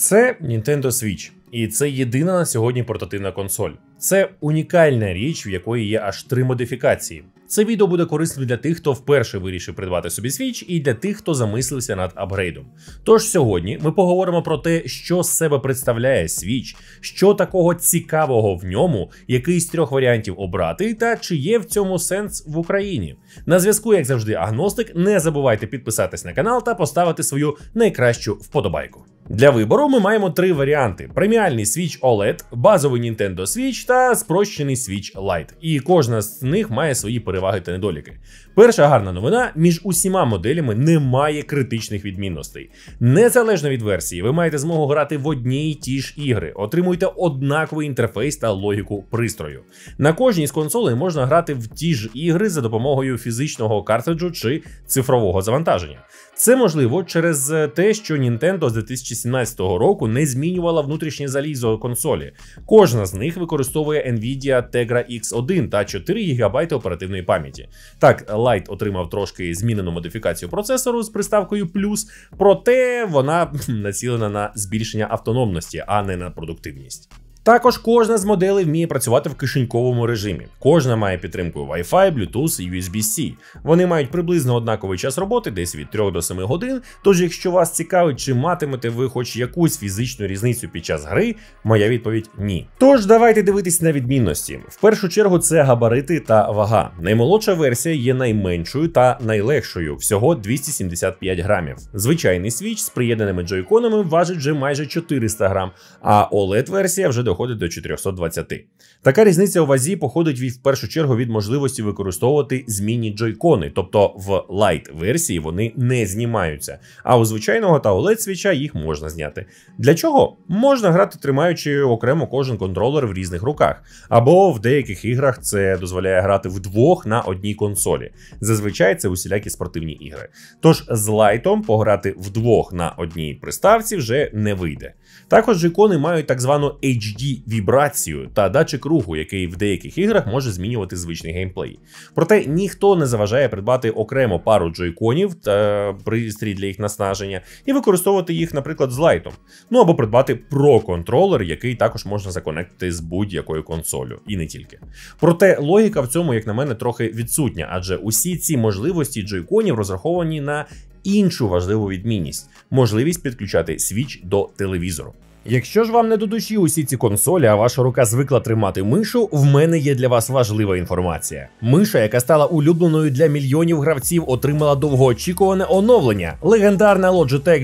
Це Nintendo Switch. І це єдина на сьогодні портативна консоль. Це унікальна річ, в якої є аж 3 модифікації. Це відео буде корисним для тих, хто вперше вирішив придбати собі Switch, і для тих, хто замислився над апгрейдом. Тож сьогодні ми поговоримо про те, що з себе представляє Switch, що такого цікавого в ньому, який з 3 варіантів обрати, та чи є в цьому сенс в Україні. На зв'язку, як завжди, Агностик. Не забувайте підписатись на канал та поставити свою найкращу вподобайку. Для вибору ми маємо 3 варіанти: преміальний Switch OLED, базовий Nintendo Switch та спрощений Switch Lite. І кожна з них має свої переваги та недоліки. Перша гарна новина: між усіма моделями немає критичних відмінностей. Незалежно від версії, ви маєте змогу грати в одні й ті ж ігри, отримуєте однаковий інтерфейс та логіку пристрою. На кожній з консолей можна грати в ті ж ігри за допомогою фізичного картриджу чи цифрового завантаження. Це можливо через те, що Nintendo з 2017 року не змінювала внутрішнє залізо консолі. Кожна з них використовує Nvidia Tegra X1 та 4 ГБ оперативної пам'яті. Так, Lite отримав трошки змінену модифікацію процесору з приставкою плюс, проте вона націлена на збільшення автономності, а не на продуктивність. Також кожна з моделей вміє працювати в кишеньковому режимі. Кожна має підтримку Wi-Fi, Bluetooth і USB-C. Вони мають приблизно однаковий час роботи, десь від 3 до 7 годин, тож якщо вас цікавить, чи матимете ви хоч якусь фізичну різницю під час гри, моя відповідь – ні. Тож давайте дивитись на відмінності. В першу чергу це габарити та вага. Наймолодша версія є найменшою та найлегшою – всього 275 грамів. Звичайний Switch з приєднаними джойконами важить вже майже 400 грам, а OLED-версія вже доходить до 420. Така різниця у вазі походить в першу чергу від можливості використовувати змінні джойкони, тобто в Lite-версії вони не знімаються, а у звичайного та OLED-свіча їх можна зняти. Для чого? Можна грати, тримаючи окремо кожен контролер в різних руках, або в деяких іграх це дозволяє грати вдвох на одній консолі. Зазвичай це усілякі спортивні ігри. Тож з Lite пограти вдвох на одній приставці вже не вийде. Також джойкони мають так звану HD-вібрацію та датчик руху, який в деяких іграх може змінювати звичний геймплей. Проте ніхто не заважає придбати окремо пару джойконів та пристрій для їх наснаження і використовувати їх, наприклад, з Lite. Ну або придбати Pro-контролер, який також можна законектити з будь-якою консолю, і не тільки. Проте логіка в цьому, як на мене, трохи відсутня, адже усі ці можливості джойконів розраховані на іншу важливу відмінність – можливість підключати Switch до телевізору. Якщо ж вам не до душі усі ці консолі, а ваша рука звикла тримати мишу, в мене є для вас важлива інформація. Миша, яка стала улюбленою для мільйонів гравців, отримала довгоочікуване оновлення – легендарна Logitech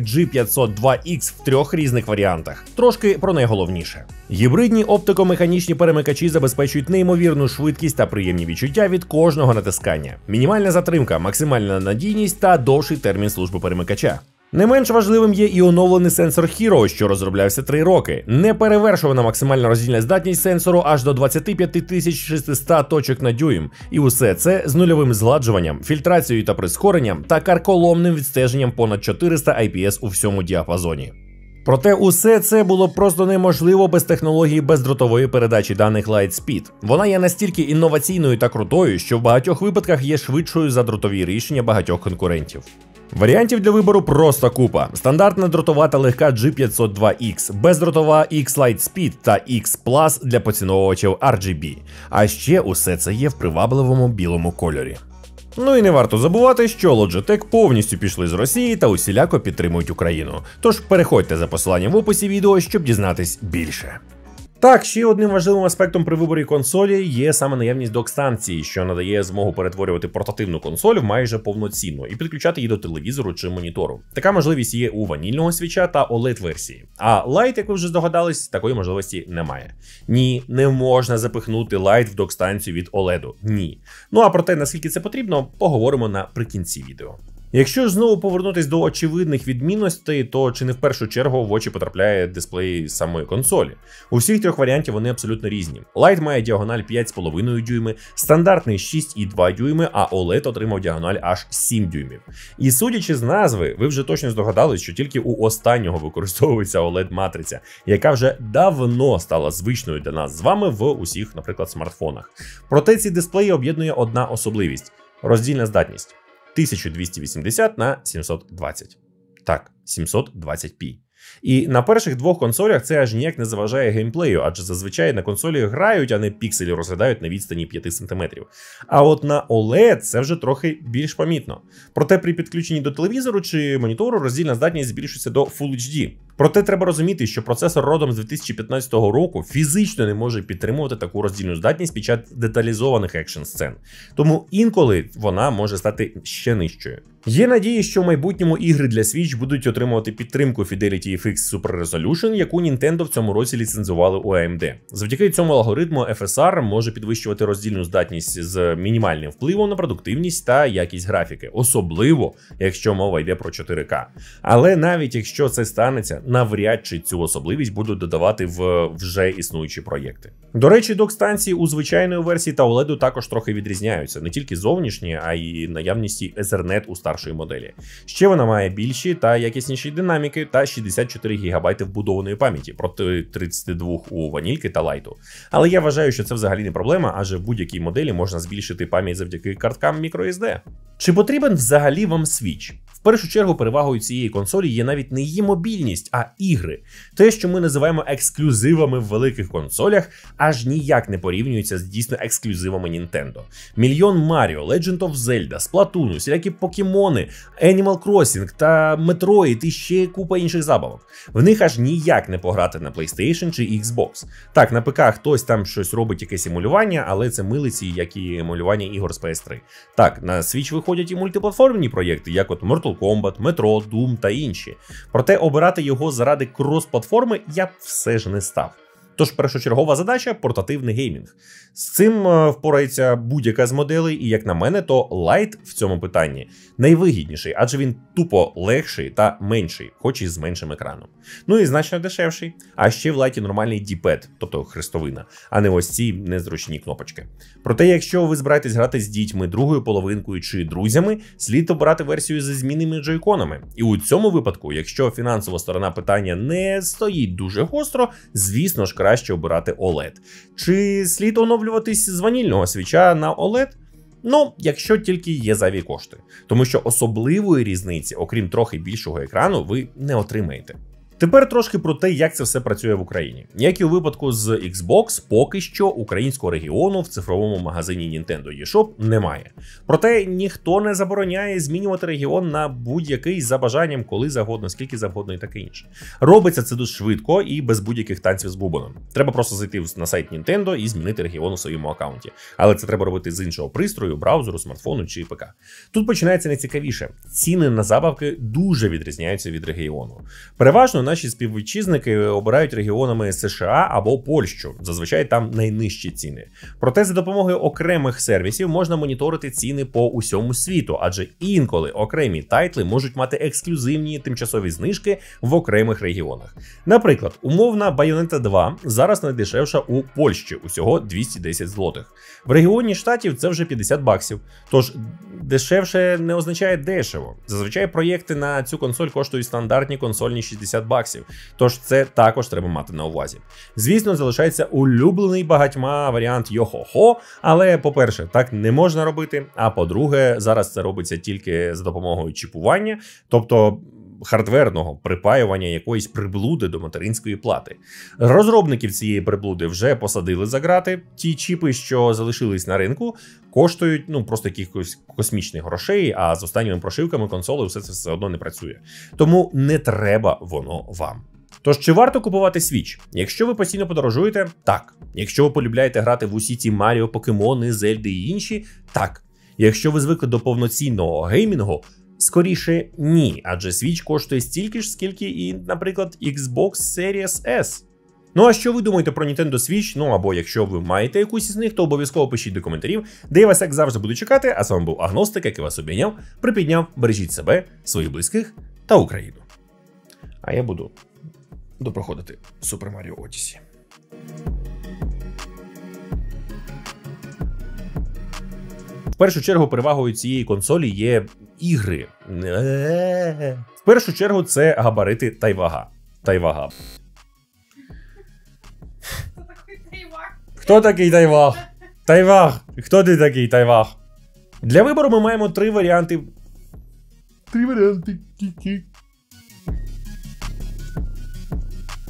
G502X в 3 різних варіантах. Трошки про найголовніше. Гібридні оптико-механічні перемикачі забезпечують неймовірну швидкість та приємні відчуття від кожного натискання. Мінімальна затримка, максимальна надійність та довший термін служби перемикача. Не менш важливим є і оновлений сенсор Hero, що розроблявся 3 роки. Неперевершувана максимальна роздільна здатність сенсору аж до 25 600 точок на дюйм. І усе це з нульовим згладжуванням, фільтрацією та прискоренням та карколомним відстеженням понад 400 IPS у всьому діапазоні. Проте усе це було просто неможливо без технології бездротової передачі даних Lightspeed. Вона є настільки інноваційною та крутою, що в багатьох випадках є швидшою за дротові рішення багатьох конкурентів. Варіантів для вибору просто купа. Стандартна дротова та легка G502X, бездротова X Lightspeed та X Plus для поціновувачів RGB. А ще усе це є в привабливому білому кольорі. Ну і не варто забувати, що Logitech повністю пішли з Росії та усіляко підтримують Україну. Тож переходьте за посиланням в описі відео, щоб дізнатись більше. Так, ще одним важливим аспектом при виборі консолі є саме наявність док-станції, що надає змогу перетворювати портативну консоль в майже повноцінну і підключати її до телевізору чи монітору. Така можливість є у ванільного свіча та OLED-версії. А Lite, як ви вже здогадались, такої можливості немає. Ні, не можна запихнути Lite в док-станцію від OLED. Ні. Ну а про те, наскільки це потрібно, поговоримо наприкінці відео. Якщо ж знову повернутись до очевидних відмінностей, то чи не в першу чергу в очі потрапляє дисплей самої консолі. У всіх 3 варіантів вони абсолютно різні. Lite має діагональ 5,5 дюйми, стандартний 6,2 дюйми, а OLED отримав діагональ аж 7 дюймів. І судячи з назви, ви вже точно здогадались, що тільки у останнього використовується OLED-матриця, яка вже давно стала звичною для нас з вами в усіх, наприклад, смартфонах. Проте ці дисплеї об'єднує одна особливість – роздільна здатність. 1280 на 720. Так, 720p. І на перших двох консолях це аж ніяк не заважає геймплею, адже зазвичай на консолі грають, а не пікселі розглядають на відстані 5 см. А от на OLED це вже трохи більш помітно. Проте при підключенні до телевізору чи монітору роздільна здатність збільшується до Full HD. Проте треба розуміти, що процесор родом з 2015 року фізично не може підтримувати таку роздільну здатність під час деталізованих екшн сцен. Тому інколи вона може стати ще нижчою. Є надії, що в майбутньому ігри для Switch будуть отримувати підтримку Fidelity FX Super Resolution, яку Nintendo в цьому році ліцензували у AMD. Завдяки цьому алгоритму FSR може підвищувати роздільну здатність з мінімальним впливом на продуктивність та якість графіки, особливо якщо мова йде про 4К. Але навіть якщо це станеться, навряд чи цю особливість будуть додавати в вже існуючі проєкти. До речі, док-станції у звичайної версії та OLED також трохи відрізняються, не тільки зовнішні, а й наявності Ethernet у старшої моделі. Ще вона має більші та якісніші динаміки та 64 ГБ вбудованої пам'яті проти 32 у ванільки та лайту. Але я вважаю, що це взагалі не проблема, адже в будь-якій моделі можна збільшити пам'ять завдяки карткам microSD. Чи потрібен взагалі вам Switch? В першу чергу перевагою цієї консолі є навіть не її мобільність, а ігри. Те, що ми називаємо ексклюзивами в великих консолях, аж ніяк не порівнюється з дійсно ексклюзивами Nintendo. Мільйон Mario, Legend of Zelda, Splatoon, всілякі покемони, Animal Crossing та Metroid і ще купа інших забавок. В них аж ніяк не пограти на PlayStation чи Xbox. Так, на ПК хтось там щось робить, якесь емулювання, але це милиці, як і емулювання ігор з PS3. Так, на Switch виходять і мультиплатформні проєкти, як от Mortal Kombat, Metro, Doom та інші. Проте обирати його заради крос-платформи я б все ж не став. Тож першочергова задача – портативний геймінг. З цим впорається будь-яка з моделей, і як на мене, то Lite в цьому питанні найвигідніший, адже він тупо легший та менший, хоч і з меншим екраном. Ну і значно дешевший. А ще в Lite нормальний D-pad, тобто хрестовина, а не ось ці незручні кнопочки. Проте, якщо ви збираєтесь грати з дітьми, другою половинкою чи друзями, слід обирати версію зі змінними джойконами. І у цьому випадку, якщо фінансова сторона питання не стоїть дуже гостро, звісно ж, краще обирати OLED. Чи слід оновлюватись з ванільного свіча на OLED? Ну, якщо тільки є зайві кошти. Тому що особливої різниці, окрім трохи більшого екрану, ви не отримаєте. Тепер трошки про те, як це все працює в Україні. Як і у випадку з Xbox, поки що українського регіону в цифровому магазині Nintendo eShop немає. Проте ніхто не забороняє змінювати регіон на будь-який за бажанням, коли завгодно, скільки завгодно і таке інше. Робиться це дуже швидко і без будь-яких танців з бубоном. Треба просто зайти на сайт Nintendo і змінити регіон у своєму аккаунті. Але це треба робити з іншого пристрою, браузеру, смартфону чи ПК. Тут починається найцікавіше. Ціни на забавки дуже відрізняються від регіону. Переважно наші співвітчизники обирають регіонами США або Польщу, зазвичай там найнижчі ціни. Проте за допомогою окремих сервісів можна моніторити ціни по усьому світу, адже інколи окремі тайтли можуть мати ексклюзивні тимчасові знижки в окремих регіонах. Наприклад, умовна Bayonetta 2 зараз найдешевша у Польщі, усього 210 злотих. В регіоні штатів це вже 50 баксів, тож дешевше не означає дешево. Зазвичай проєкти на цю консоль коштують стандартні консольні 60 баксів, тож це також треба мати на увазі. Звісно, залишається улюблений багатьма варіант йо-хо-хо, але, по-перше, так не можна робити, а по-друге, зараз це робиться тільки за допомогою чіпування, тобто хардверного припаювання якоїсь приблуди до материнської плати. Розробників цієї приблуди вже посадили за грати. Ті чіпи, що залишились на ринку, коштують просто якихось космічних грошей, а з останніми прошивками консоли все одно не працює. Тому не треба воно вам. Тож, чи варто купувати Switch? Якщо ви постійно подорожуєте, так. Якщо ви полюбляєте грати в усі ці Маріо, Покемони, Зельди і інші, так. Якщо ви звикли до повноцінного геймінгу, скоріше ні, адже Switch коштує стільки ж, скільки і, наприклад, Xbox Series S. Ну а що ви думаєте про Nintendo Switch? Ну або якщо ви маєте якусь із них, то обов'язково пишіть до коментарів, де я вас як завжди буду чекати, а з вами був Агностик, який вас обійняв, припідняв, бережіть себе, своїх близьких та Україну. А я буду допроходити Super Mario Odyssey. В першу чергу перевагою цієї консолі є ігри. В першу чергу це габарити та й вага. Хто такий Тайваг? Тайваг! Хто ти такий Тайваг? Для вибору ми маємо три варіанти.